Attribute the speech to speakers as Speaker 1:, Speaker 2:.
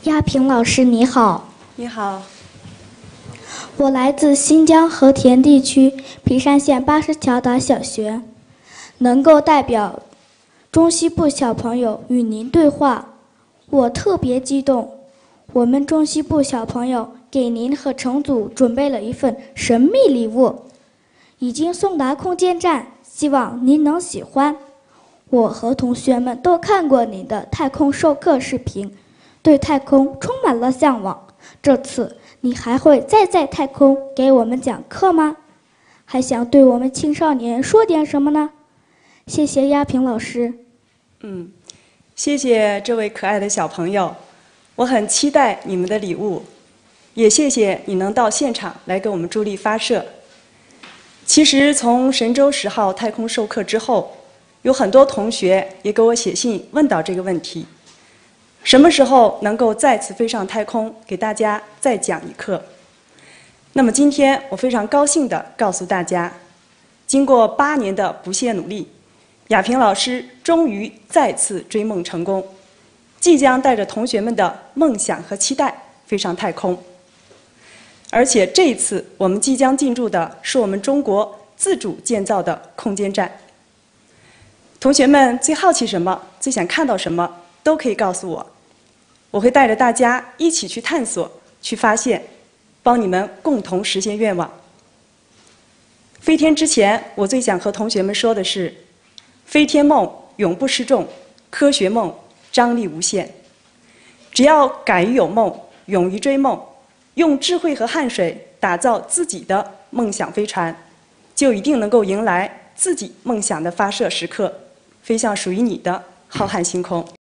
Speaker 1: 亚平老师你好。
Speaker 2: 你好。
Speaker 1: 我来自新疆和田地区皮山县80条岛小学，能够代表中西部小朋友与您对话，我特别激动。我们中西部小朋友给您和成组准备了一份神秘礼物，已经送达空间站，希望您能喜欢。我和同学们都看过您的太空授课视频，对太空充满了向往。这次你还会再在太空给我们讲课吗？还想对我们青少年说点什么呢？谢谢亚平老师。
Speaker 2: 谢谢这位可爱的小朋友，我很期待你们的礼物，也谢谢你能到现场来给我们助力发射。其实从神舟10号太空授课之后，有很多同学也给我写信问到这个问题：什么时候能够再次飞上太空，给大家再讲一课？那么今天我非常高兴地告诉大家，经过8年的不懈努力，亚平老师终于再次追梦成功，即将带着同学们的梦想和期待飞上太空。而且这一次我们即将进驻的是我们中国自主建造的空间站。同学们最好奇什么，最想看到什么，都可以告诉我，我会带着大家一起去探索，去发现，帮你们共同实现愿望。飞天之前，我最想和同学们说的是：飞天梦永不失重，科学梦张力无限。只要敢于有梦，勇于追梦，用智慧和汗水打造自己的梦想飞船，就一定能够迎来自己梦想的发射时刻，飞向属于你的浩瀚星空。